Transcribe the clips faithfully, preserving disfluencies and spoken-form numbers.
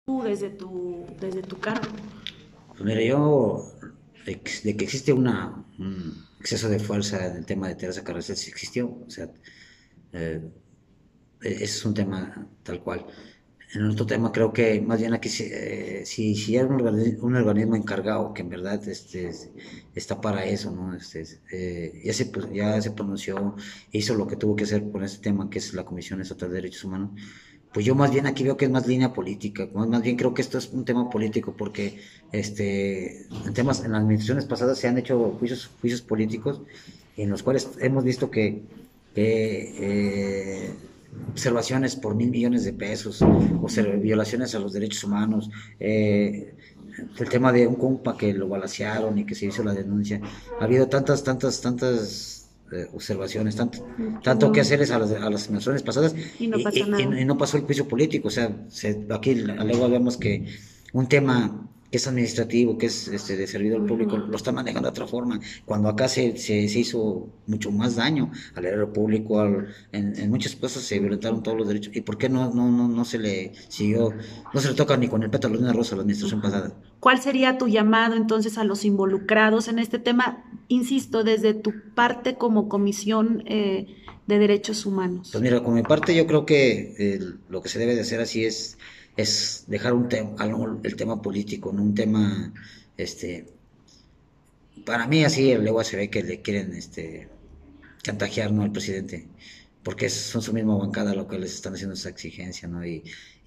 tú desde tu, desde tu cargo? Pues mira, yo, de, que de que existe una, un exceso de fuerza en el tema de Teresa Carvajal, sí existió, o sea, eh, ese es un tema tal cual. En otro tema creo que más bien aquí si, eh, si, si hay un organismo, un organismo encargado que en verdad este, está para eso, ¿no? Este, eh, ya, se, pues, ya se pronunció, hizo lo que tuvo que hacer por este tema que es la Comisión Estatal de Derechos Humanos. Pues yo más bien aquí veo que es más línea política, más, más bien creo que esto es un tema político porque este, en temas, en las administraciones pasadas se han hecho juicios, juicios políticos en los cuales hemos visto que, que eh, observaciones por mil millones de pesos, o sea, violaciones a los derechos humanos, eh, el tema de un compa que lo balacearon y que se hizo la denuncia. Ha habido tantas, tantas, tantas eh, observaciones, tanto, Que tanto que no, hacer es a las, a las administraciones pasadas y no y, pasa y, nada. y no pasó el juicio político. O sea, se, aquí luego vemos que un tema que es administrativo, que es este, de servidor público, lo está manejando de otra forma, cuando acá se, se, se hizo mucho más daño al erario público, al, en, en, muchas cosas se violentaron todos los derechos. ¿Y por qué no, no, no, no se le siguió, no se le toca ni con el pétalo de una rosa a la administración pasada? ¿Cuál sería tu llamado entonces a los involucrados en este tema? Insisto, desde tu parte como Comisión eh, de Derechos Pues Humanos. mira, con mi parte yo creo que eh, lo que se debe de hacer así es, es dejar un tema, el tema político, no un tema, este, para mí así luego se ve que le quieren, este, chantajear, ¿no?, al presidente, porque es, son su misma bancada lo que les están haciendo esa exigencia, ¿no? Y,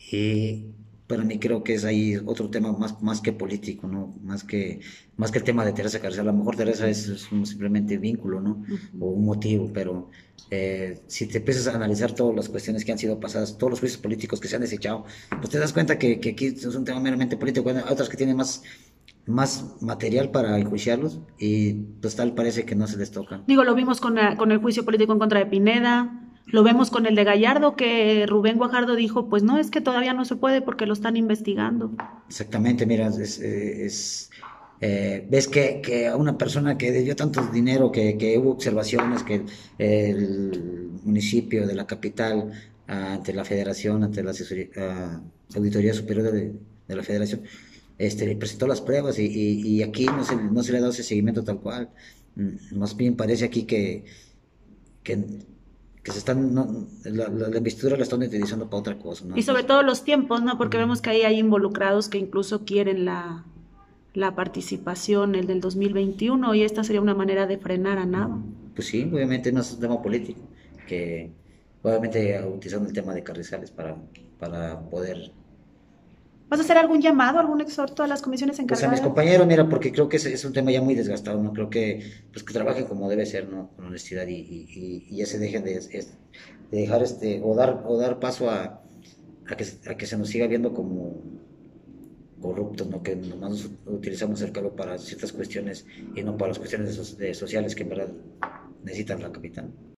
y para mí creo que es ahí otro tema más, más que político, ¿no? Más que, más que el tema de Teresa García. A lo mejor Teresa es, es un simplemente vínculo, ¿no? Uh -huh. O un motivo, pero eh, si te empiezas a analizar todas las cuestiones que han sido pasadas, todos los juicios políticos que se han desechado, pues te das cuenta que, que aquí es un tema meramente político. Hay otras que tienen más más material para enjuiciarlos y pues tal parece que no se les toca. Digo, lo vimos con, la, con el juicio político en contra de Pineda, lo vemos con el de Gallardo, que Rubén Guajardo dijo, pues no, es que todavía no se puede porque lo están investigando. Exactamente, mira, es, es eh, ves que, que a una persona que debió tanto dinero, que, que hubo observaciones, que el municipio de la capital, ante la federación, ante la asesoría, uh, auditoría superior de, de la federación, este, le presentó las pruebas y, y, y aquí no se, no se le ha dado ese seguimiento tal cual. Más bien parece aquí que, que, que se están, no, la, la, la investidura la están utilizando para otra cosa, ¿no? Y sobre Entonces, todo los tiempos, ¿no? Porque vemos que ahí hay involucrados que incluso quieren la, la participación, el del dos mil veintiuno, y esta sería una manera de frenar a Nava. Pues sí, obviamente no es un tema político, que obviamente utilizando el tema de Carrizales para, para poder... ¿Vas a hacer algún llamado, algún exhorto a las comisiones Pues a mis encargadas? compañeros, mira, porque creo que es, es un tema ya muy desgastado, ¿no? Creo que, pues que trabajen como debe ser, ¿no? Con honestidad y, y, y ya se dejen de, de, dejar este, o dar, o dar paso a, a, que, a que se nos siga viendo como corruptos, ¿no? Que nomás utilizamos el cargo para ciertas cuestiones y no para las cuestiones de, de sociales que en verdad necesitan la capital.